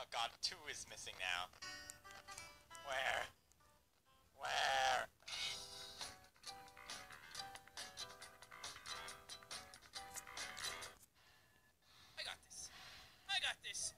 Oh god, 2 is missing now. Where? Where? I got this. I got this.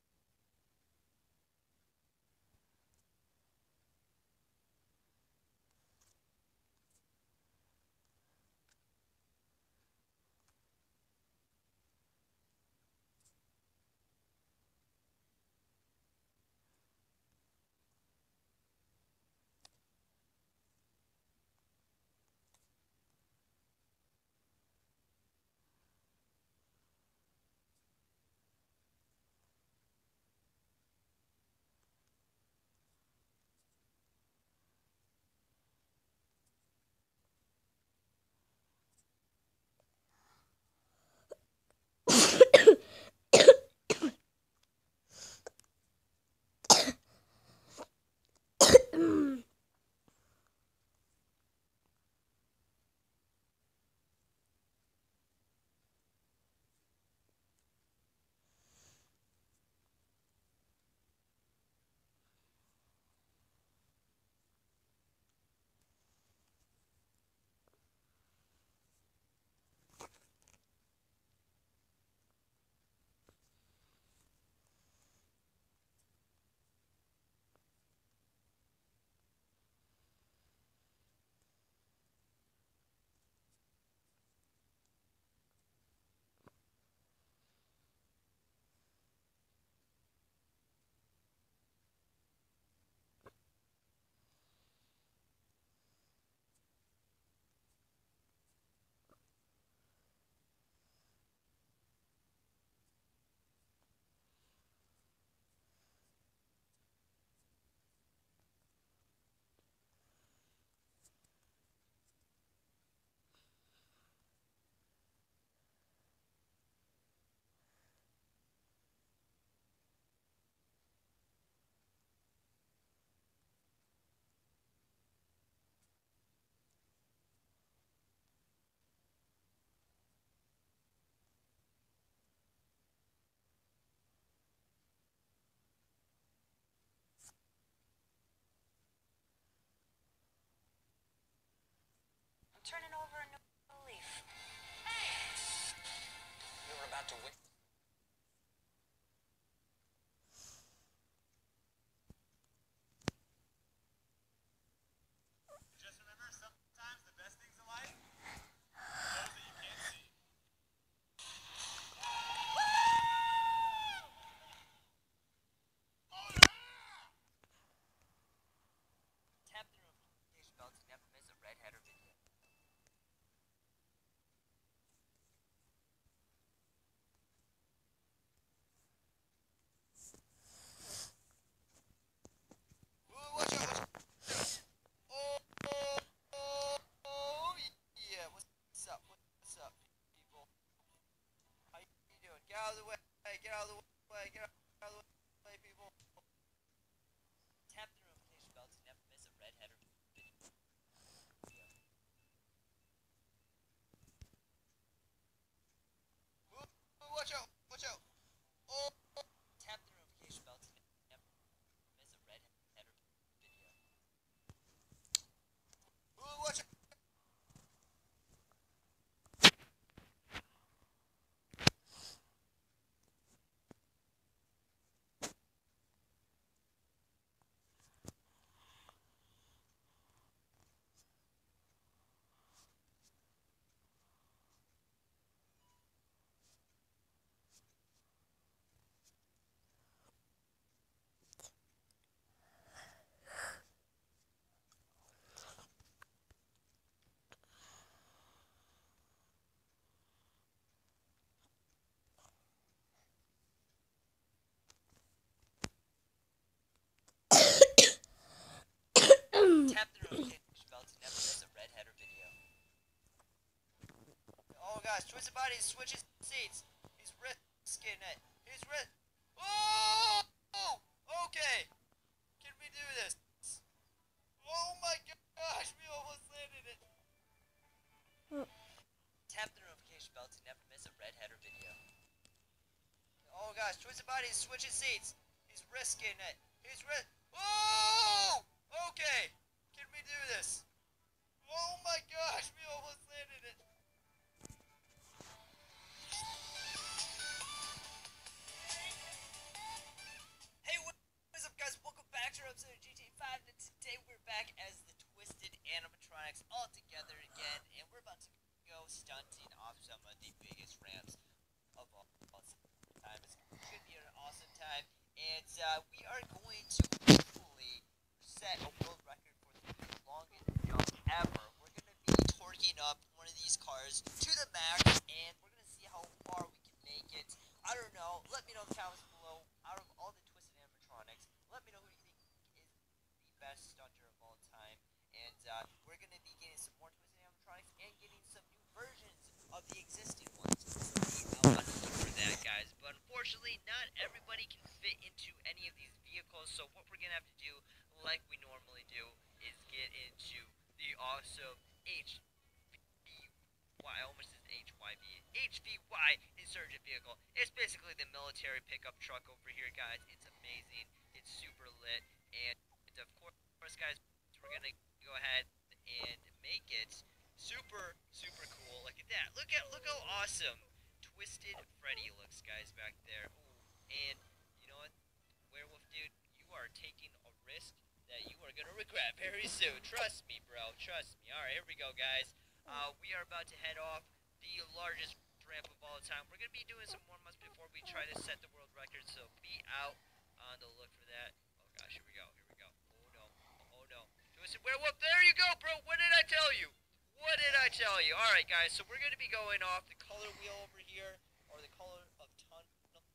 I'm turning over a new leaf. Hey! We were about to win. Just remember, sometimes the best things in life are those that you can't see. Tap the notification bell to never miss a Red Hatter video. Watch out! Oh, yeah. What's up? What's up, people? How you doing? Get out of the way! Get out of the way! Get out of the way, people! Tap the notification bell to never miss a Red Hatter video. Watch out! Watch out! Oh, Tap the notification bell to never miss a Red Hatter video. watch out! Tap the notification bell to never miss a Red Hatter video. Oh gosh, Twisted Body is switching seats. He's risking it. He's Oh! Okay. Can we do this? Oh my gosh, we almost landed it. Tap the notification bell to never miss a Red Hatter video. Oh gosh, Twisted Body is switching seats. He's risking it. Oh! Okay. Can we do this? Oh my gosh, we almost landed it. Hey, what is up, guys? Welcome back to our episode of GTA 5, and today we're back as the Twisted Animatronics all together again, and we're about to go stunting off some of the biggest ramps of all time. It's going to be an awesome time, and we are going to hopefully set a world record for the longest jump ever. We're going to be torquing up one of these cars to the max, and we're going to see how far we can make it. I don't know. Let me know in the comments below. Out of all the Twisted Animatronics, let me know who you think is the best stunter of all time. And we're going to be getting some more Twisted Animatronics and getting some new versions of the existing ones. So be on the look for that, guys. But unfortunately, not everybody can fit into any of these vehicles. So what we're going to have to do, like we normally do, is get into the awesome I almost said HYV. HVY Insurgent Vehicle. It's basically the military pickup truck over here, guys. It's amazing. It's super lit. And of course, guys, we're going to go ahead and make it super cool. Look at that. Look how awesome Twisted Freddy looks, guys, back there. Ooh. And you know what? Werewolf dude, you are taking a risk that you are going to regret very soon. Trust me, bro. Trust me. Alright, here we go, guys. We are about to head off the largest ramp of all time. We're going to be doing some warm-ups before we try to set the world record, so be out on the look for that. Oh gosh, here we go. Oh no. Oh no. Twisted Werewolf, there you go, bro. What did I tell you? Alright, guys, so we're going to be going off the color wheel over here, or the color of tunnel.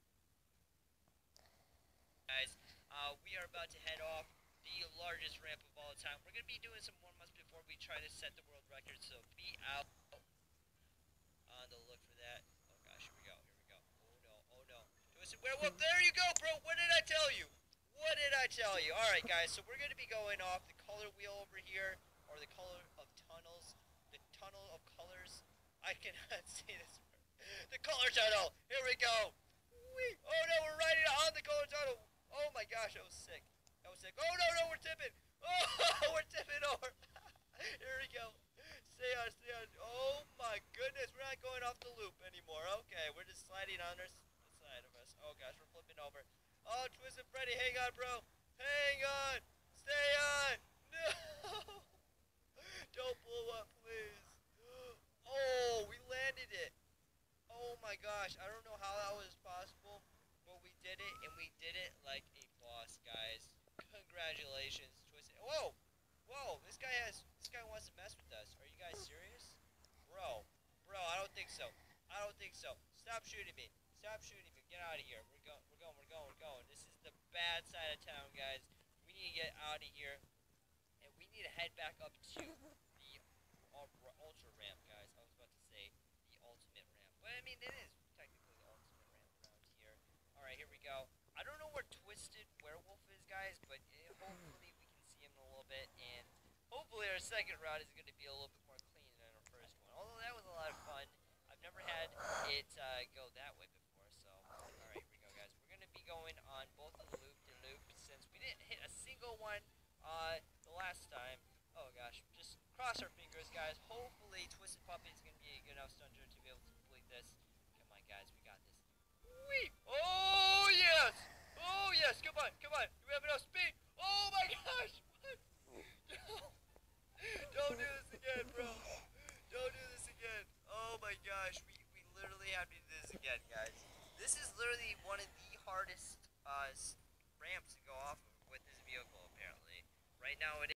Guys, we are about to head off the largest ramp of all time. We're going to be doing some warm-ups before we try to set the world record, so be out on the look for that. Oh gosh, here we go. Oh no. Twisted Werewolf, there you go, bro. What did I tell you? Alright, guys, so we're going to be going off the color wheel over here, or the color of tunnels. The tunnel of colors. I cannot say this word. The color tunnel. Here we go. Whee. Oh no, we're riding on the color tunnel. Oh my gosh, that was sick. Oh no, we're tipping. Oh, we're tipping over. Here we go. Stay on. Oh my goodness, we're not going off the loop anymore. Okay, we're just sliding on the side of us. Oh gosh, we're flipping over. Oh, Twisted Freddy, hang on, bro. Hang on. Stay on. No. Don't blow up, please. Oh, we landed it. Oh my gosh, I don't know how that was possible, but we did it, and we did it like a boss, guys. Congratulations, Twisted. Whoa, this guy wants to mess with us. Are you guys serious? Bro, I don't think so. Stop shooting me. Get out of here. We're going. This is the bad side of town, guys. We need to get out of here, and we need to head back up to the ultra ramp, guys. I was about to say the ultimate ramp. Well, I mean, it is technically the ultimate ramp around here. Alright, here we go. I don't know where Twisted Werewolf is, guys, but hopefully we can see him in a little bit, and hopefully our second route is going to be a little bit more clean than our first one. Although that was a lot of fun. I've never had it go that way before, so alright, here we go, guys. We're going to be going on both of the loop-de-loop since we didn't hit a single one the last time. Oh gosh, just cross our fingers, guys. Hopefully Twisted Puppy is going to be a good enough stunter to be able to complete this. Come on, guys, we got this. Whee! Oh yes! Come on! Do we have enough speed? Oh my gosh! What? Don't do this again, bro. Don't do this again. Oh my gosh, we literally have to do this again, guys. This is literally one of the hardest ramps to go off of with this vehicle, apparently. Right now it